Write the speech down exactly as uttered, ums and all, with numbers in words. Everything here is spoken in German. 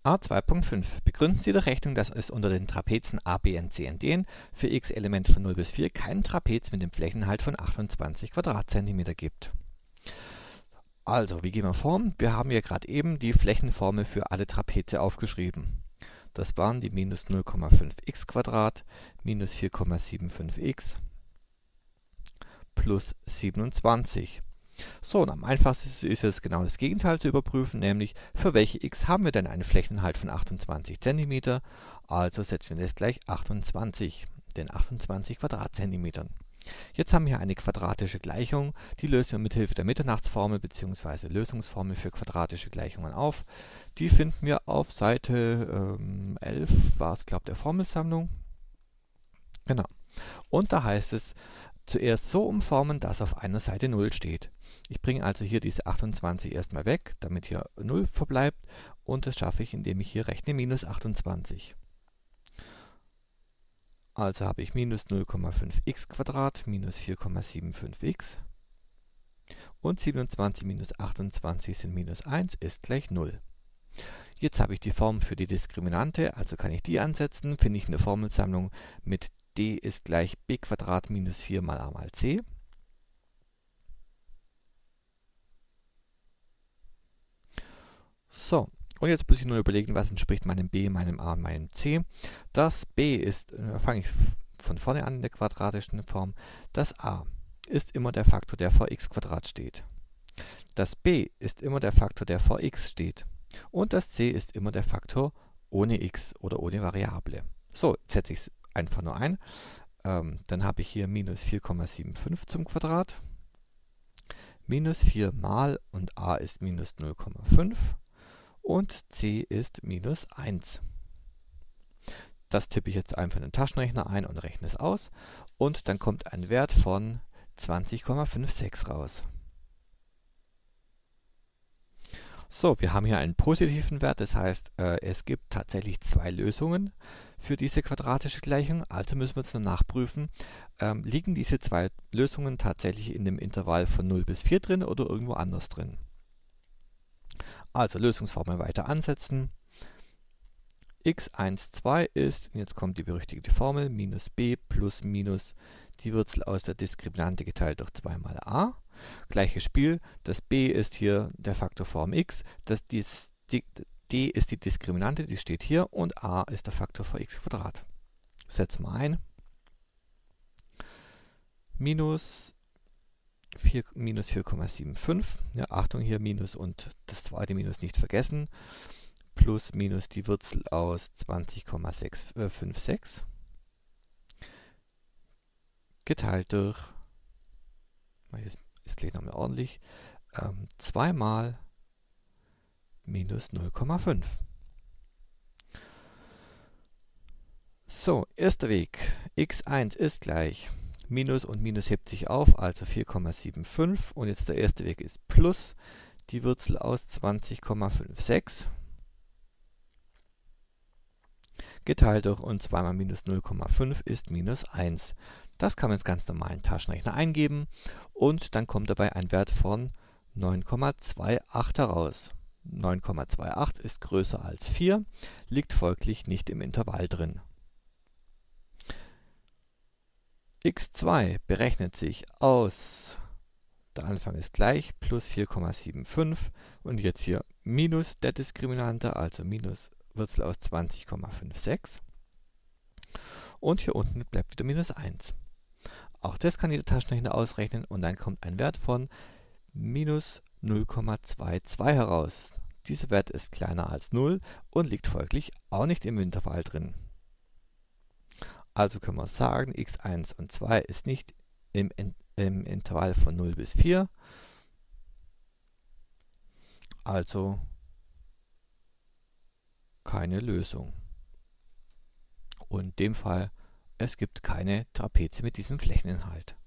A zwei Punkt fünf. Begründen Sie die Rechnung, dass es unter den Trapezen A, B, N, C, N, D für x Elemente von null bis vier keinen Trapez mit dem Flächeninhalt von achtundzwanzig Quadratzentimeter gibt. Also, wie gehen wir vor? Wir haben ja gerade eben die Flächenformel für alle Trapeze aufgeschrieben. Das waren die minus null Komma fünf x Quadrat minus vier Komma fünfundsiebzig x plus siebenundzwanzig. So, und am einfachsten ist es genau das Gegenteil zu überprüfen, nämlich für welche x haben wir denn einen Flächeninhalt von achtundzwanzig Zentimeter? Also setzen wir das gleich achtundzwanzig, den achtundzwanzig Quadratzentimetern. Jetzt haben wir eine quadratische Gleichung, die lösen wir mit Hilfe der Mitternachtsformel bzw. Lösungsformel für quadratische Gleichungen auf. Die finden wir auf Seite ähm, elf, war es glaube ich der Formelsammlung. Genau. Und da heißt es, zuerst so umformen, dass auf einer Seite null steht. Ich bringe also hier diese achtundzwanzig erstmal weg, damit hier null verbleibt, und das schaffe ich, indem ich hier rechne minus achtundzwanzig. Also habe ich minus null Komma fünf x Quadrat minus vier Komma fünfundsiebzig x und siebenundzwanzig minus achtundzwanzig sind minus eins ist gleich null. Jetzt habe ich die Form für die Diskriminante, also kann ich die ansetzen, finde ich eine Formelsammlung mit d ist gleich b Quadrat minus vier mal a mal c. So, und jetzt muss ich nur überlegen, was entspricht meinem b, meinem a und meinem c. Das b ist, äh, fange ich von vorne an in der quadratischen Form, das a ist immer der Faktor, der vor x Quadrat steht. Das b ist immer der Faktor, der vor x steht. Und das c ist immer der Faktor ohne x oder ohne Variable. So, jetzt setze ich es einfach nur ein. Ähm, dann habe ich hier minus vier Komma fünfundsiebzig zum Quadrat. Minus vier mal und a ist minus null Komma fünf. Und c ist minus eins. Das tippe ich jetzt einfach in den Taschenrechner ein und rechne es aus. Und dann kommt ein Wert von zwanzig Komma sechsundfünfzig raus. So, wir haben hier einen positiven Wert, das heißt, äh, es gibt tatsächlich zwei Lösungen für diese quadratische Gleichung. Also müssen wir jetzt nur nachprüfen, ähm, liegen diese zwei Lösungen tatsächlich in dem Intervall von null bis vier drin oder irgendwo anders drin. Also Lösungsformel weiter ansetzen. x eins, zwei ist, jetzt kommt die berüchtigte Formel, minus b plus minus die Wurzel aus der Diskriminante geteilt durch zwei mal a. Gleiches Spiel, das b ist hier der Faktor Form x, das, dies, die, d ist die Diskriminante, die steht hier, und a ist der Faktor vor x Quadrat. Setzen wir ein. Minus vier Komma fünfundsiebzig, ja, Achtung hier, Minus und das zweite Minus nicht vergessen, plus minus die Wurzel aus zwanzig Komma sechshundertfünfundsechzig geteilt durch, jetzt ist gleich nochmal ordentlich, ähm, zwei mal minus null Komma fünf. So, erster Weg, x eins ist gleich Minus und Minus hebt sich auf, also vier Komma fünfundsiebzig, und jetzt der erste Weg ist plus die Wurzel aus zwanzig Komma sechsundfünfzig geteilt durch, und zwei mal minus null Komma fünf ist minus eins. Das kann man jetzt ganz normal in den Taschenrechner eingeben und dann kommt dabei ein Wert von neun Komma achtundzwanzig heraus. neun Komma achtundzwanzig ist größer als vier, liegt folglich nicht im Intervall drin. x zwei berechnet sich aus, der Anfang ist gleich, plus vier Komma fünfundsiebzig und jetzt hier minus der Diskriminante, also minus Wurzel aus zwanzig Komma sechsundfünfzig. Und hier unten bleibt wieder minus eins. Auch das kann jeder Taschenrechner ausrechnen und dann kommt ein Wert von minus null Komma zweiundzwanzig heraus. Dieser Wert ist kleiner als null und liegt folglich auch nicht im Intervall drin. Also können wir sagen, x eins und zwei ist nicht im, im Intervall von null bis vier. Also keine Lösung. Und in dem Fall, es gibt keine Trapeze mit diesem Flächeninhalt.